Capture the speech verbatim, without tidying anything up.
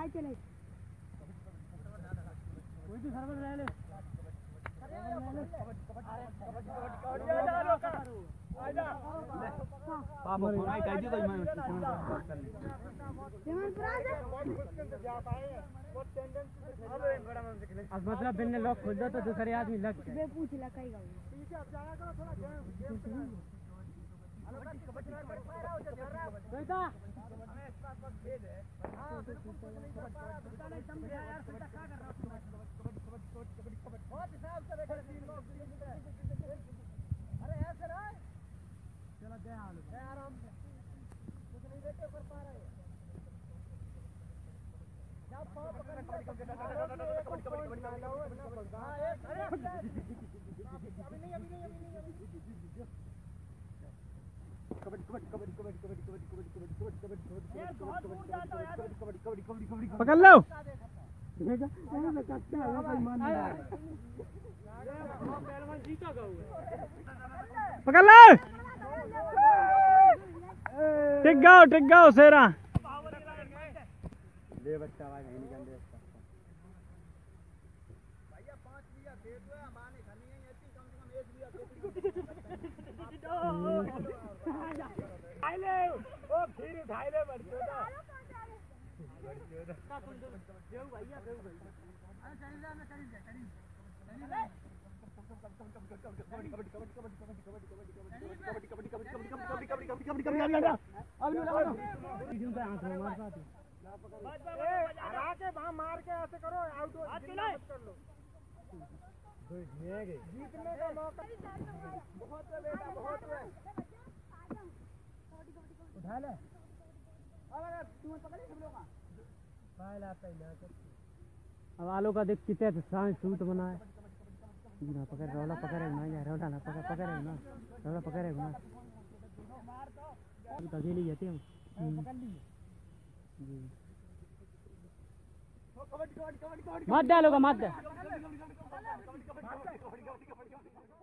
आए चले कोई भी सर्वर ले ले पापा फोन आई काजी तो मैं अब मतलब बिन लॉक खोल दो तो दूसरे आदमी लग जाए बे पूछ ला कई गाँव पीछे अब जाया करो थोड़ा बेटा हमें इस बात पर भेज है हां बिल्कुल कुछ नहीं कर पा रहा बेटा नहीं समझे यार बेटा क्या कर रहा है बहुत हिसाब से बैठे तीन लोग अरे ऐसे रहा चलो दे हाल है आराम से कुछ नहीं देते कर पा रहे क्या पाव पकड़ के कबड्डी कबड्डी हां एक अरे अभी नहीं अभी नहीं अभी नहीं कबड्डी कबड्डी कबड्डी कबड्डी कबड्डी कबड्डी कबड्डी कबड्डी कबड्डी कबड्डी पकड़ लो पकड़ लो टिक जाओ टिक जाओ शेरा ले बच्चा भाई नहीं निकल भैया पांच लिया दे दो माने खानी है ऐसी कम से कम एक लिया उठाई ले ओ फिर उठाई ले बड़चोदा बड़चोदा का कुंड देव भैया देव भैया अरे चली जा मैं चली जा चली चली ले कबड्डी कबड्डी कबड्डी कबड्डी कबड्डी कबड्डी कबड्डी कबड्डी कबड्डी कबड्डी कबड्डी कबड्डी कबड्डी कबड्डी कबड्डी कबड्डी अब नहीं लगा वीडियो पे हाथ मार पाते ए हरा के वहां मार के ऐसे करो आउट हाथ चला कर लो जीतने का मौका बहुत है बेटा बहुत है उठा ले अब तू पकड़ ले सब लोग फाइल आता ही ना अब आलू का देख कितने सांस सूट बना है ना पकड़ रोला पकड़े ना यार रोला ना पकड़ पकड़े ना रोला पकड़े ना तू तो अकेले जाते हम पकड़ ली जी कबड्डी कबड्डी कबड्डी मत डालो का मत कबड्डी कबड्डी कबड्डी कबड्डी